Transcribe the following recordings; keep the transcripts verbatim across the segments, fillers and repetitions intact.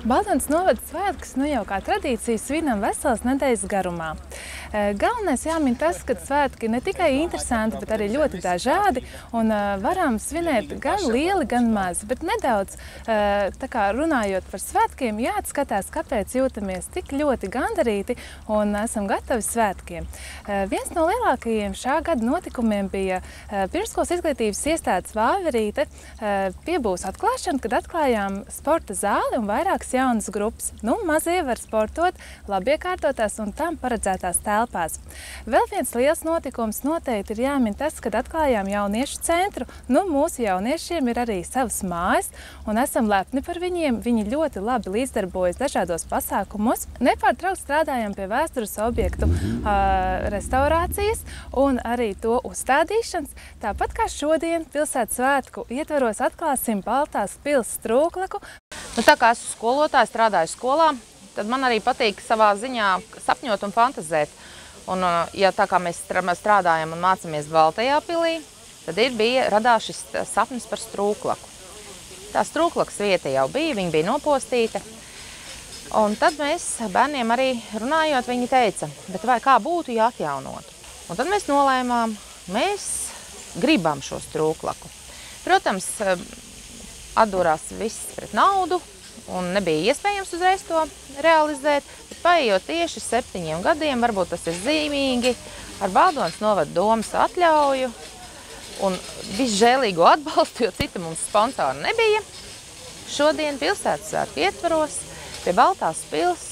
Baldonas novada svētkus nu jau kā tradīcija svinam veselas nedēļas garumā. Galvenais jāmin tas, ka svētki ne tikai interesanti, bet arī ļoti dažādi un varam svinēt gan lieli, gan mazi, bet nedaudz tā kā runājot par svētkiem, jāatskatās, kāpēc jūtamies tik ļoti gandarīti un esam gatavi svētkiem. Viens no lielākajiem šā gada notikumiem bija pirmsskolas izglītības iestādes Vāverīte piebūs atklāšana, kad atklājām sporta zāli un vairākas jaunas grupas. Nu, mazie var sportot labiekārtotās un tam paredzētās telpās. Vēl viens liels notikums noteikti ir jāmin tas, kad atklājām jauniešu centru. Nu, mūsu jauniešiem ir arī savas mājas un esam lepni par viņiem. Viņi ļoti labi līdzdarbojas dažādos pasākumos. Nepārtraukt strādājam pie vēstures objektu uh, restaurācijas un arī to uzstādīšanas. Tāpat kā šodien pilsētas svētku ietveros atklāsim Baltās pils strūklaku. Nu, tā kā esmu skolotāja, strādāju skolā, tad man arī patīk savā ziņā sapņot un fantazēt. Un, ja tā kā mēs strādājam un mācāmies Baltajā pilī, tad ir bija radās šis sapnis par strūklaku. Tā strūklakas vieta jau bija, viņa bija nopostīta. Un tad mēs bērniem arī runājot, viņi teica, bet vai kā būtu, ja atjaunotu? Un tad mēs nolēmām, mēs gribam šo strūklaku. Protams, atdūrās viss pret naudu un nebija iespējams uzreiz to realizēt, bet paejot tieši septiņiem gadiem, varbūt tas ir zīmīgi, ar Baldonas novada domas atļauju un visžēlīgo atbalstu, jo cita mums sponsora nebija. Šodien pilsētas svētku ietvaros pie Baltās pils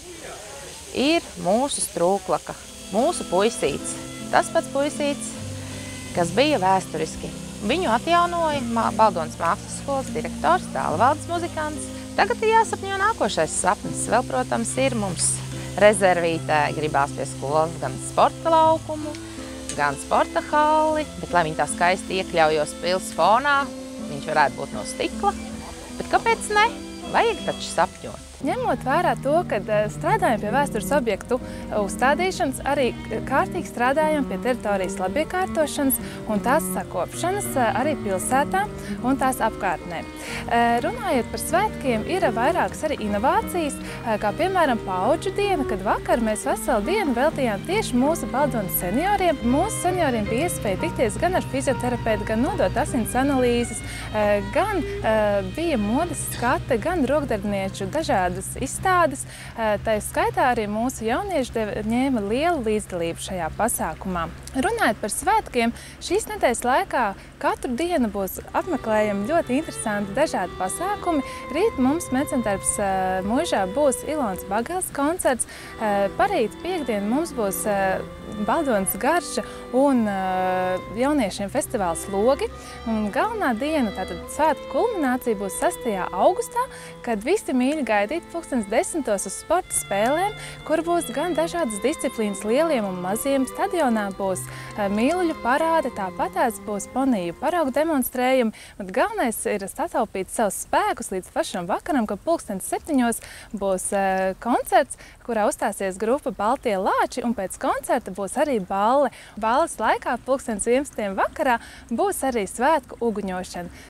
ir mūsu strūklaka, mūsu puisīts. Tas pats puisīts, kas bija vēsturiski. Viņu atjaunoja Baldonas mākslas skolas direktors, tālvaldes muzikants. Tagad ir jāsapņo nākošais sapnis. Vēl, protams, ir mums rezervītē, gribās pie skolas gan sporta laukumu, gan sporta halli, bet, lai viņi tā skaisti iekļaujos pils fonā, viņš varētu būt no stikla. Bet kāpēc ne? Vajag taču sapņot. Ņemot vērā to, ka strādājam pie vēstures objektu uzstādīšanas, arī kārtīgi strādājam pie teritorijas labiekārtošanas un tās sakopšanas arī pilsētā un tās apkārtnē. Runājot par svētkiem, ir vairākas arī inovācijas, kā piemēram paudžu diena, kad vakar mēs veselu dienu veltījām tieši mūsu Baldonas senioriem. Mūsu senioriem bija iespēja tikties gan ar fizioterapeitu, gan nodot asins analīzes, gan bija modes skate, gan rokdarbnieču dažādi izstādes. Tā skaitā arī mūsu jaunieši ņēma lielu līdzdalību šajā pasākumā. Runājot par svētkiem, šīs nedēļas laikā katru dienu būs apmeklējami ļoti interesanti dažādi pasākumi. Rīt mums Mecentarps Muižā būs Ilonas Bagals koncerts. Parīt piekdien mums būs Baldonas garša un jauniešiem festivāls Logi. Un galvenā diena, tātad svētku kulminācija, būs sastajā augustā, kad visi mīļi gaidīt pulkstens desmitos uz sporta spēlēm, kur būs gan dažādas disciplīnas lieliem un maziem. Stadionā būs mīluļu parāde, tāpatās būs poniju paraugu demonstrējumi. Bet galvenais ir sataupīt savus spēkus līdz pašam vakaram, kad pulkstens septiņos būs koncerts, kurā uzstāsies grupa Baltie Lāči, un pēc koncerta būs arī balle. Balles laikā pulkstens vienpadsmitajā vakarā būs arī svētku uguņošana.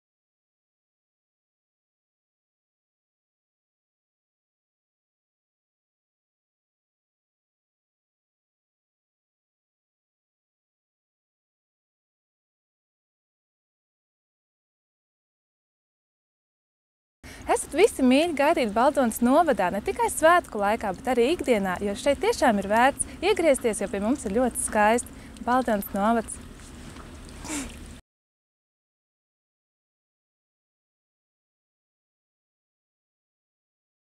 Esat visi mīļi gaidīt Baldonas novadā ne tikai svētku laikā, bet arī ikdienā, jo šeit tiešām ir vērts iegriezties, jo pie mums ir ļoti skaisti. Baldonas novads.